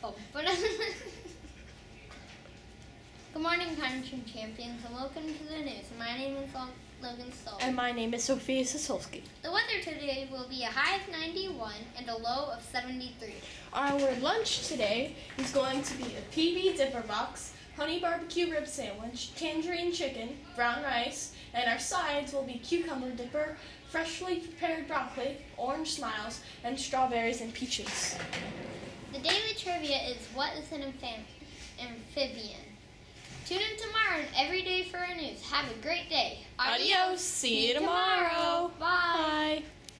Oh, but good morning, Country Champions, and welcome to the news. My name is Logan Stoll. And my name is Sophia Sosolski. The weather today will be a high of 91 and a low of 73. Our lunch today is going to be a PB Dipper Box, honey barbecue rib sandwich, tangerine chicken, brown rice, and our sides will be cucumber dipper, freshly prepared broccoli, orange smiles, and strawberries and peaches. The daily trivia is what is an amphibian? Tune in tomorrow and every day for our news. Have a great day. Adios. See you tomorrow. Bye. Bye.